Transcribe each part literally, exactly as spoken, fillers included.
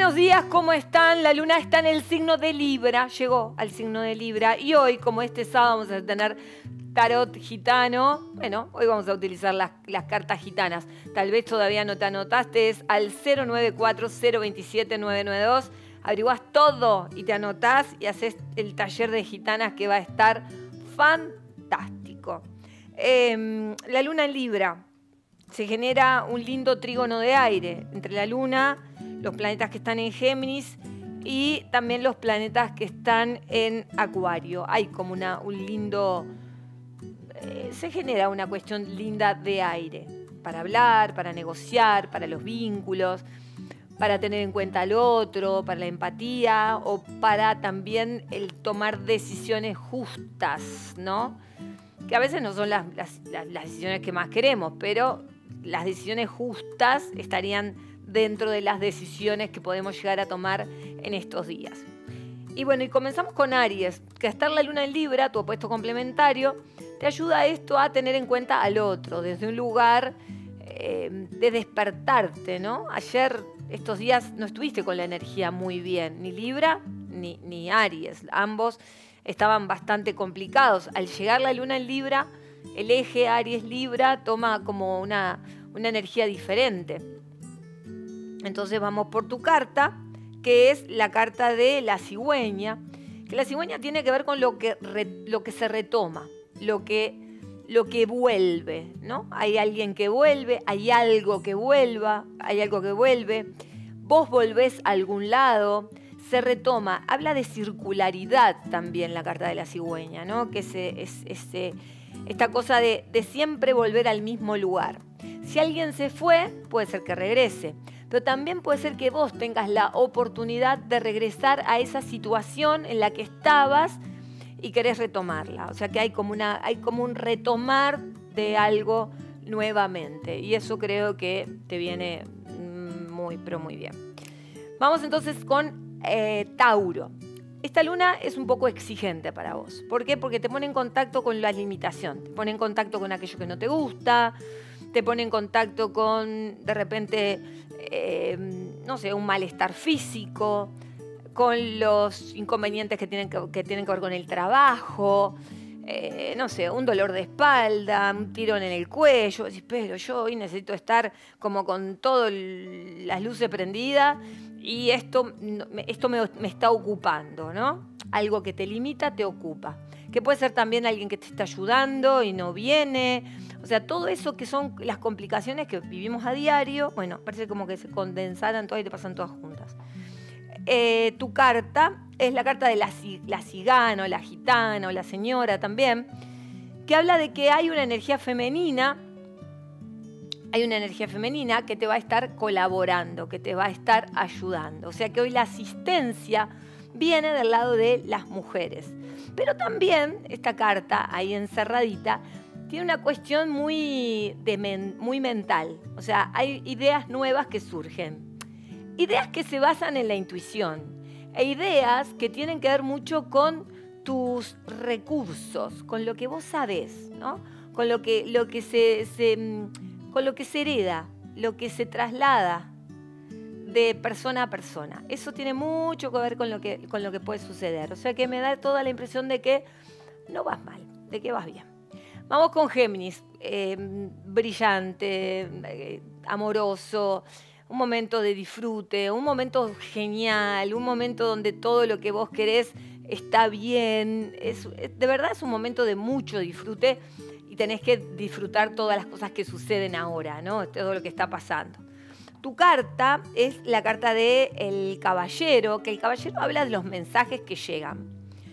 Buenos días, ¿cómo están? La luna está en el signo de Libra, llegó al signo de Libra y hoy, como este sábado vamos a tener tarot gitano, bueno, hoy vamos a utilizar las, las cartas gitanas. Tal vez todavía no te anotaste, es al cero nueve cuatro cero dos siete nueve nueve dos. Averiguás todo y te anotás y haces el taller de gitanas que va a estar fantástico. Eh, la luna en Libra. Se genera un lindo trígono de aire entre la luna, los planetas que están en Géminis y también los planetas que están en Acuario. Hay como una, un lindo... Eh, se genera una cuestión linda de aire para hablar, para negociar, para los vínculos, para tener en cuenta al otro, para la empatía o para también el tomar decisiones justas, ¿no? Que a veces no son las, las, las decisiones que más queremos, pero las decisiones justas estarían dentro de las decisiones que podemos llegar a tomar en estos días. Y bueno, y comenzamos con Aries, que estar la luna en Libra, tu opuesto complementario, te ayuda a esto a tener en cuenta al otro, desde un lugar eh, de despertarte, ¿no? Ayer, estos días, no estuviste con la energía muy bien, ni Libra ni, ni Aries, ambos estaban bastante complicados. Al llegar la luna en Libra, el eje Aries-Libra toma como una, una energía diferente. Entonces vamos por tu carta, que es la carta de la cigüeña, que la cigüeña tiene que ver con lo que, re, lo que se retoma, lo que, lo que vuelve, ¿no? Hay alguien que vuelve, hay algo que vuelva, hay algo que vuelve, vos volvés a algún lado, se retoma. Habla de circularidad también la carta de la cigüeña, ¿no? Que es, es, es, es esta cosa de, de siempre volver al mismo lugar. Si alguien se fue, puede ser que regrese, pero también puede ser que vos tengas la oportunidad de regresar a esa situación en la que estabas y querés retomarla. O sea que hay como, una, hay como un retomar de algo nuevamente y eso creo que te viene muy, pero muy bien. Vamos entonces con eh, Tauro. Esta luna es un poco exigente para vos. ¿Por qué? Porque te pone en contacto con la limitación, te pone en contacto con aquello que no te gusta, te pone en contacto con, de repente, eh, no sé, un malestar físico, con los inconvenientes que tienen que, que, tienen que ver con el trabajo, eh, no sé, un dolor de espalda, un tirón en el cuello. Decís, pero yo hoy necesito estar como con todas las luces prendidas y esto, esto me, me está ocupando, ¿no? Algo que te limita te ocupa. Que puede ser también alguien que te está ayudando y no viene. O sea, todo eso que son las complicaciones que vivimos a diario, bueno, parece como que se condensaran todas y te pasan todas juntas. Eh, tu carta es la carta de la, la cigana o la gitana o la señora también, que habla de que hay una energía femenina, hay una energía femenina que te va a estar colaborando, que te va a estar ayudando. O sea que hoy la asistencia viene del lado de las mujeres. Pero también esta carta ahí encerradita tiene una cuestión muy, de men, muy mental. O sea, hay ideas nuevas que surgen. Ideas que se basan en la intuición e ideas que tienen que ver mucho con tus recursos, con lo que vos sabés, ¿no? Con lo que, lo que se, se, con lo que se hereda, lo que se traslada de persona a persona. Eso tiene mucho que ver con lo que, con lo que puede suceder. O sea que me da toda la impresión de que no vas mal, de que vas bien. Vamos con Géminis, eh, brillante, eh, amoroso, un momento de disfrute, un momento genial, un momento donde todo lo que vos querés está bien. Es, de verdad es un momento de mucho disfrute y tenés que disfrutar todas las cosas que suceden ahora, ¿no? Todo lo que está pasando. Tu carta es la carta del caballero, que el caballero habla de los mensajes que llegan.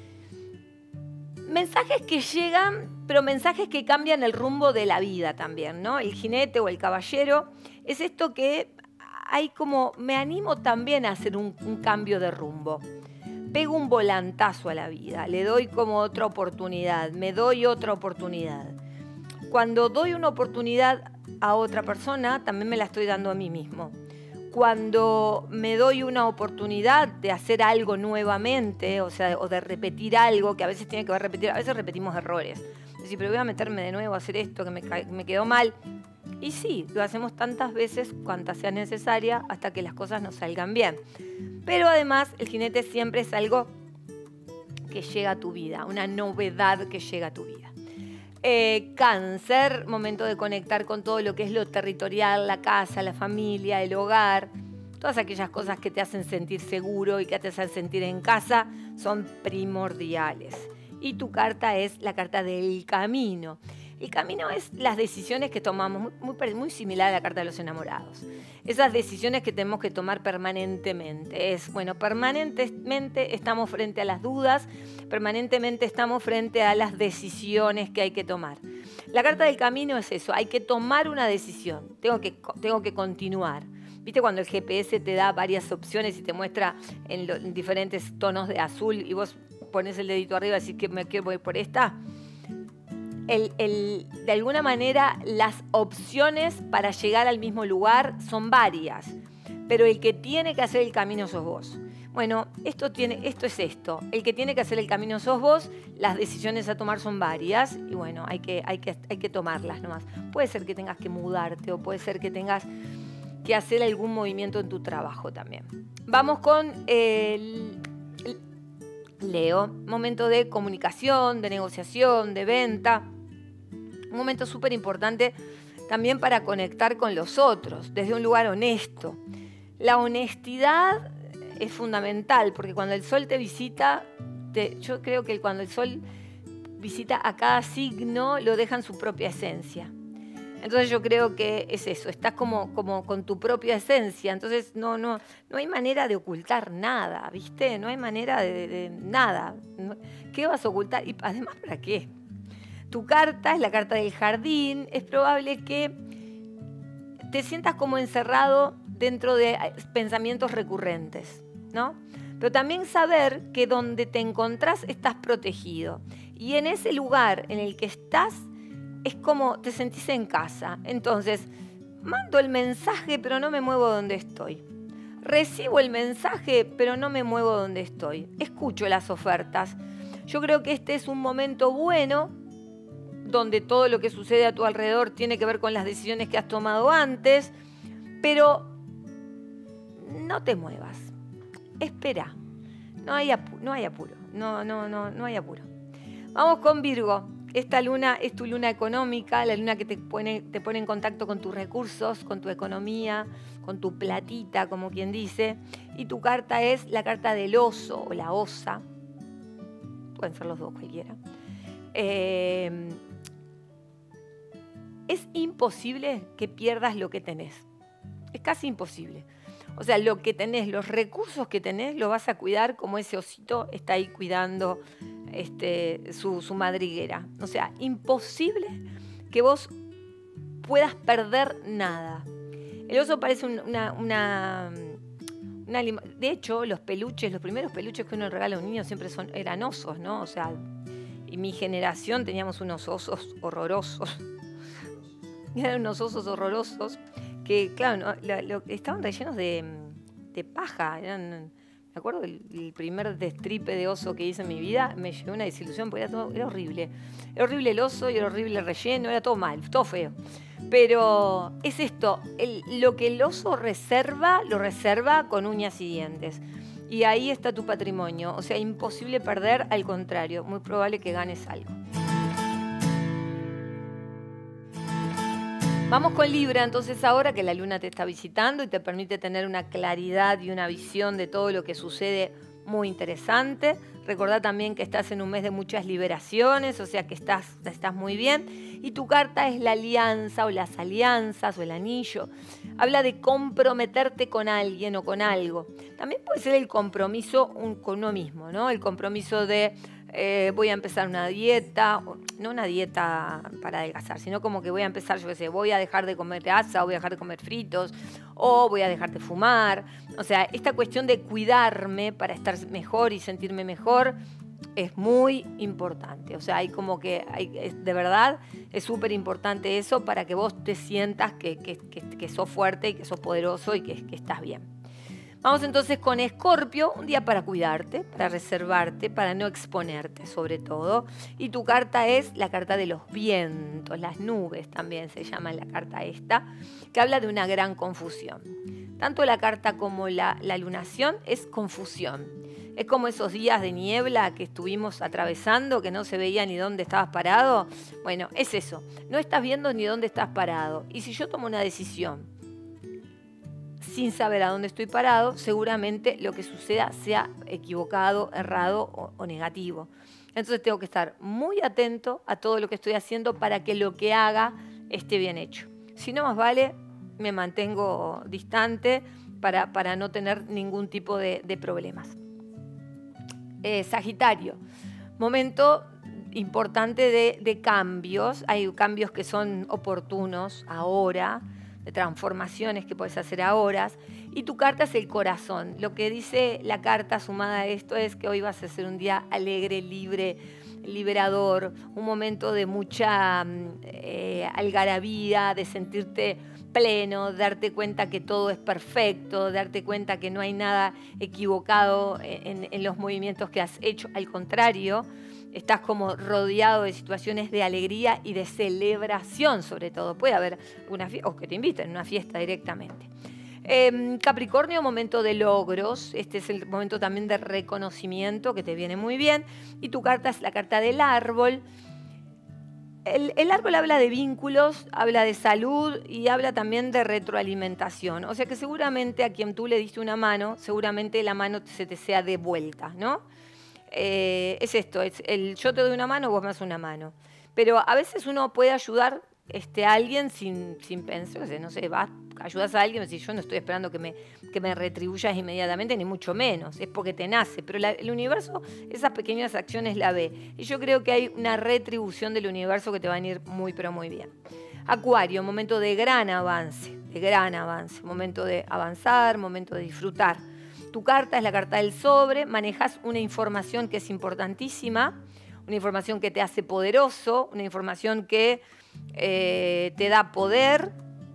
Mensajes que llegan, pero mensajes que cambian el rumbo de la vida también, ¿no? El jinete o el caballero es esto que hay como, me animo también a hacer un, un cambio de rumbo. Pego un volantazo a la vida, le doy como otra oportunidad, me doy otra oportunidad. Cuando doy una oportunidad a otra persona, también me la estoy dando a mí mismo. Cuando me doy una oportunidad de hacer algo nuevamente, o sea, o de repetir algo, que a veces tiene que ver repetir, a veces repetimos errores. Es decir, pero voy a meterme de nuevo a hacer esto que me, me quedó mal. Y sí, lo hacemos tantas veces cuantas sea necesaria hasta que las cosas nos salgan bien. Pero además el jinete siempre es algo que llega a tu vida, una novedad que llega a tu vida. Eh, cáncer, momento de conectar con todo lo que es lo territorial, la casa, la familia, el hogar. Todas aquellas cosas que te hacen sentir seguro y que te hacen sentir en casa son primordiales. Y tu carta es la carta del camino. El camino es las decisiones que tomamos, muy, muy, muy similar a la carta de los enamorados. Esas decisiones que tenemos que tomar permanentemente. Es, bueno, permanentemente estamos frente a las dudas, permanentemente estamos frente a las decisiones que hay que tomar. La carta del camino es eso, hay que tomar una decisión, tengo que, tengo que continuar. ¿Viste cuando el G P S te da varias opciones y te muestra en, lo, en diferentes tonos de azul y vos pones el dedito arriba y decís que me quiero ir por esta? El, el, de alguna manera las opciones para llegar al mismo lugar son varias, pero el que tiene que hacer el camino sos vos. Bueno, esto, tiene, esto es esto, el que tiene que hacer el camino sos vos, las decisiones a tomar son varias y bueno, hay que, hay que, hay que tomarlas nomás. Puede ser que tengas que mudarte o puede ser que tengas que hacer algún movimiento en tu trabajo también. Vamos con el, el Leo, momento de comunicación, de negociación, de venta. Un momento súper importante también para conectar con los otros, desde un lugar honesto. La honestidad es fundamental, porque cuando el sol te visita, te, yo creo que cuando el sol visita a cada signo, lo deja en su propia esencia. Entonces yo creo que es eso, estás como, como con tu propia esencia, entonces no, no, no hay manera de ocultar nada, ¿viste? No hay manera de, de, de nada. ¿Qué vas a ocultar? Y además, ¿para qué? Tu carta es la carta del jardín, es probable que te sientas como encerrado dentro de pensamientos recurrentes, ¿no? Pero también saber que donde te encontrás estás protegido. Y en ese lugar en el que estás es como te sentís en casa. Entonces, mando el mensaje pero no me muevo donde estoy. Recibo el mensaje pero no me muevo donde estoy. Escucho las ofertas. Yo creo que este es un momento bueno donde todo lo que sucede a tu alrededor tiene que ver con las decisiones que has tomado antes, pero no te muevas, espera, no hay apuro, no hay apuro, no, no, no, no hay apuro. Vamos con Virgo. Esta luna es tu luna económica, la luna que te pone, te pone en contacto con tus recursos, con tu economía, con tu platita, como quien dice, y tu carta es la carta del oso o la osa, pueden ser los dos cualquiera. Eh, Es imposible que pierdas lo que tenés. Es casi imposible. O sea, lo que tenés, los recursos que tenés, los vas a cuidar como ese osito está ahí cuidando este, su, su madriguera. O sea, imposible que vos puedas perder nada. El oso parece un, una, una, una... De hecho, los peluches, los primeros peluches que uno regala a un niño siempre son, eran osos, ¿no? O sea, y mi generación teníamos unos osos horrorosos. Eran unos osos horrorosos que, claro, no, lo, lo, estaban rellenos de, de paja. Eran, me acuerdo del el primer destripe de oso que hice en mi vida, me llevó una desilusión porque era, todo, era horrible. Era horrible el oso y era horrible el relleno, era todo mal, todo feo. Pero es esto, el, lo que el oso reserva, lo reserva con uñas y dientes. Y ahí está tu patrimonio. O sea, imposible perder, al contrario, muy probable que ganes algo. Vamos con Libra, entonces ahora que la luna te está visitando y te permite tener una claridad y una visión de todo lo que sucede muy interesante. Recordá también que estás en un mes de muchas liberaciones, o sea que estás, estás muy bien. Y tu carta es la alianza o las alianzas o el anillo. Habla de comprometerte con alguien o con algo. También puede ser el compromiso un, con uno mismo, ¿no? El compromiso de... Eh, voy a empezar una dieta, no una dieta para adelgazar, sino como que voy a empezar, yo qué sé, voy a dejar de comer grasa, o voy a dejar de comer fritos, o voy a dejar de fumar. O sea, esta cuestión de cuidarme para estar mejor y sentirme mejor es muy importante. O sea, hay como que, hay, de verdad, es súper importante eso para que vos te sientas que, que, que, que sos fuerte y que sos poderoso y que, que estás bien. Vamos entonces con Escorpio, un día para cuidarte, para reservarte, para no exponerte sobre todo. Y tu carta es la carta de los vientos, las nubes también se llama la carta esta, que habla de una gran confusión. Tanto la carta como la, la lunación es confusión. Es como esos días de niebla que estuvimos atravesando, que no se veía ni dónde estabas parado. Bueno, es eso, no estás viendo ni dónde estás parado. Y si yo tomo una decisión sin saber a dónde estoy parado, seguramente lo que suceda sea equivocado, errado o, o negativo. Entonces tengo que estar muy atento a todo lo que estoy haciendo para que lo que haga esté bien hecho. Si no, más vale, me mantengo distante para, para no tener ningún tipo de, de problemas. Eh, Sagitario, momento importante de, de cambios. Hay cambios que son oportunos ahora, de transformaciones que puedes hacer ahora, y tu carta es el corazón. Lo que dice la carta sumada a esto es que hoy vas a ser un día alegre, libre, liberador, un momento de mucha eh, algarabía, de sentirte pleno, darte cuenta que todo es perfecto, darte cuenta que no hay nada equivocado en, en los movimientos que has hecho, al contrario, estás como rodeado de situaciones de alegría y de celebración, sobre todo. Puede haber una fiesta, o que te inviten a una fiesta directamente. Eh, Capricornio, momento de logros. Este es el momento también de reconocimiento que te viene muy bien. Y tu carta es la carta del árbol. El, el árbol habla de vínculos, habla de salud y habla también de retroalimentación. O sea que seguramente a quien tú le diste una mano, seguramente la mano se te sea devuelta, ¿no? Eh, es esto, es el yo te doy una mano, vos me das una mano. Pero a veces uno puede ayudar este, a alguien sin, sin pensar, o sea, no sé, vas, ayudas a alguien y decís, yo no estoy esperando que me, que me retribuyas inmediatamente, ni mucho menos, es porque te nace. Pero la, el universo esas pequeñas acciones la ve. Y yo creo que hay una retribución del universo que te va a ir muy, pero muy bien. Acuario, momento de gran avance, de gran avance, momento de avanzar, momento de disfrutar. Tu carta es la carta del sobre, manejas una información que es importantísima, una información que te hace poderoso, una información que eh, te da poder,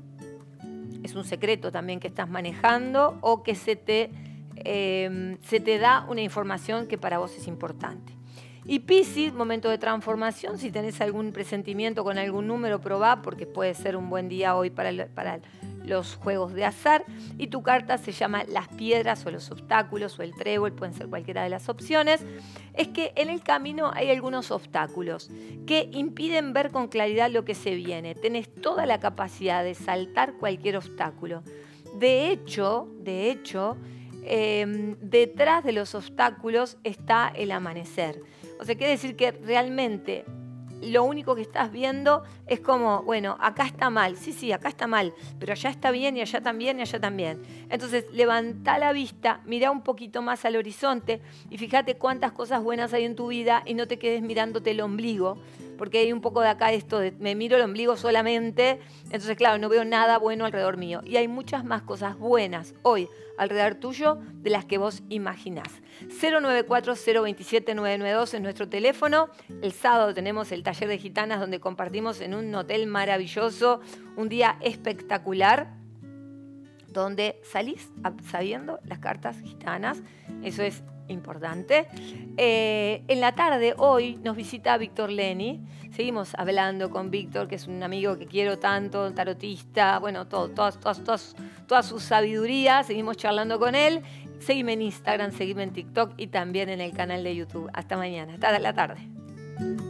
es un secreto también que estás manejando, o que se te, eh, se te da una información que para vos es importante. Y Piscis, momento de transformación, si tenés algún presentimiento con algún número, probá, porque puede ser un buen día hoy para, el, para los juegos de azar. Y tu carta se llama las piedras o los obstáculos o el trébol, pueden ser cualquiera de las opciones. Es que en el camino hay algunos obstáculos que impiden ver con claridad lo que se viene. Tenés toda la capacidad de saltar cualquier obstáculo. De hecho, de hecho, eh, detrás de los obstáculos está el amanecer. O sea, quiere decir que realmente lo único que estás viendo es como, bueno, acá está mal, sí, sí, acá está mal, pero allá está bien y allá también y allá también. Entonces, levantá la vista, mirá un poquito más al horizonte y fíjate cuántas cosas buenas hay en tu vida y no te quedes mirándote el ombligo, porque hay un poco de acá esto de me miro el ombligo solamente, entonces, claro, no veo nada bueno alrededor mío. Y hay muchas más cosas buenas hoy alrededor tuyo de las que vos imaginás. cero nueve cuatro cero dos siete nueve nueve dos es nuestro teléfono. El sábado tenemos el taller de gitanas donde compartimos en un hotel maravilloso, un día espectacular, donde salís sabiendo las cartas gitanas. Eso es importante. Eh, en la tarde, hoy, nos visita Víctor Leni. Seguimos hablando con Víctor, que es un amigo que quiero tanto, tarotista, bueno, todo, todas, todas, todas, toda su sabiduría. Seguimos charlando con él. Seguime en Instagram, seguime en TikTok y también en el canal de YouTube. Hasta mañana, hasta la tarde.